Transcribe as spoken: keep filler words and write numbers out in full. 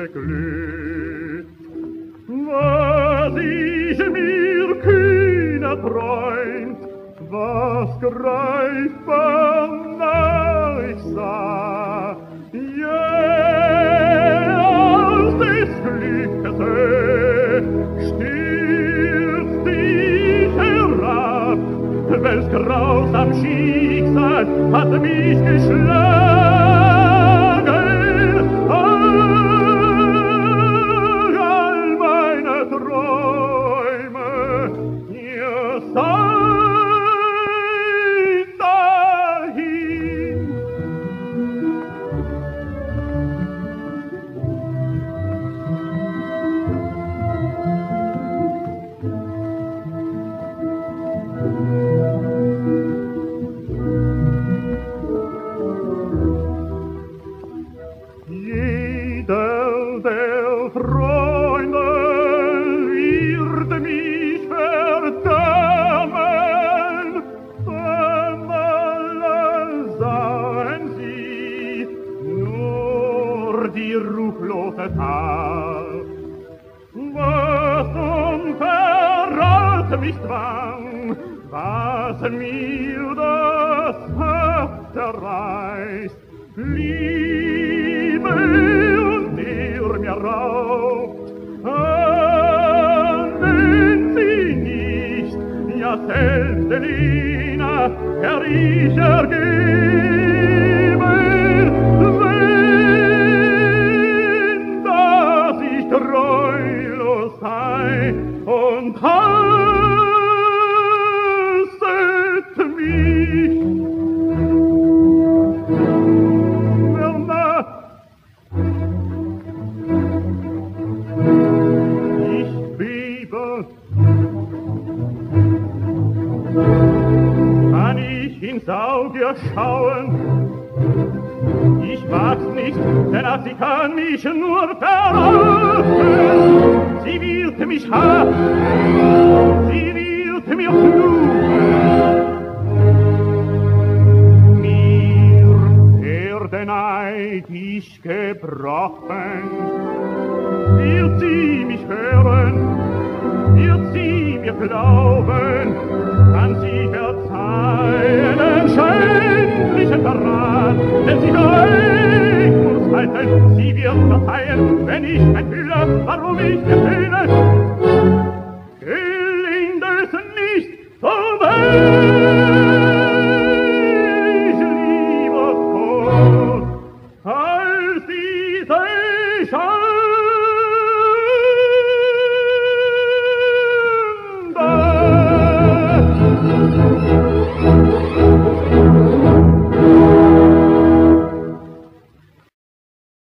beglückt. Was ich mir kühner träumt, was greifbar nah ich sah, jäh aus des Glückes Höhe stürzt ich herab, welch grausam Schicksal hat mich geschlagen. All meine Träume, ihr seid dahin. Jeder der Freunde wird mich verdammen, denn alle sahen sie nur die ruchlose Tat. Was um Verrat mich zwang, was mir das Herz zerreißt, Liebe und ihr mir raubt, ahnen sie nicht, ja selbst Elina, der ich ergeben, wenn, dass ich treulos sei und hasset mich. Kann ich ins Auge schauen? Ich wag's nicht, denn ach, sie kann mich nur verraten. Sie wird mich hassen, sie wird mir fluchen. Mir der Neid ich gebrochen, wird sie mich hören, wird sie mir glauben, kann sie verzeihen den schändlichen Verrat, denn sie weiß muss halten, sie wird verzeihen, wenn ich enthülle, warum ich gefehle.